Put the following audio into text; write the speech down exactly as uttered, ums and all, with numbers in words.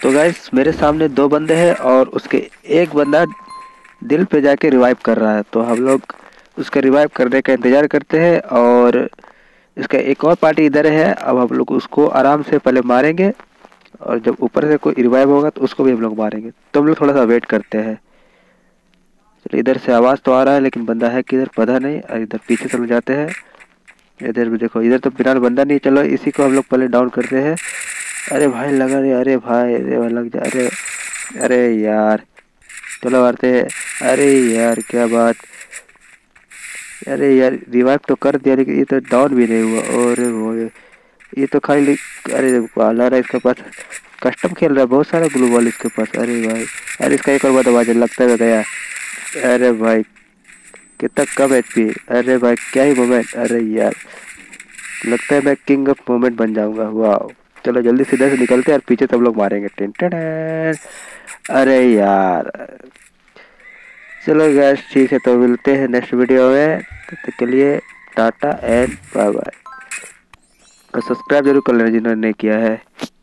तो गाइस मेरे सामने दो बंदे हैं और उसके एक बंदा दिल पे जाके रिवाइव कर रहा है। तो हम लोग उसका रिवाइव करने का इंतजार करते हैं और इसका एक और पार्टी इधर है। अब हम लोग उसको आराम से पहले मारेंगे और जब ऊपर से कोई रिवाइव होगा तो उसको भी हम लोग मारेंगे। तो हम लोग थोड़ा सा वेट करते हैं। चलो, इधर से आवाज़ तो आ रहा है लेकिन बंदा है किधर पता नहीं। और इधर पीछे चले जाते हैं। इधर भी देखो, इधर तो फिलहाल बंदा नहीं। चलो इसी को हम लोग पहले डाउन करते हैं। अरे भाई लगा रे, अरे भाई अरे भाई लग जा, अरे अरे यार चलो मारते हैं। अरे यार क्या बात, अरे यार रिवाइव तो कर दिया लेकिन ये तो डाउन भी नहीं हुआ। और वो ये तो खाली, अरे पाला रहा इसके पास, कस्टम खेल रहा है, बहुत सारा ग्लू बॉल इसके पास। अरे भाई, अरे इसका एक और बात आवाज लगता है गया। अरे भाई कितना कम एचपी, अरे भाई क्या ही मोमेंट, अरे यार लगता है मैं किंग ऑफ मोमेंट बन जाऊंगा। वाह, चलो जल्दी सीधे से निकलते हैं और पीछे सब लोग मारेंगे। टिन टिन टिन। अरे यार चलो गैस ठीक है, तो मिलते हैं नेक्स्ट वीडियो में। तब तक के लिए टाटा एंड बाय बाय। और सब्सक्राइब जरूर कर लेना जिन्होंने नहीं किया है।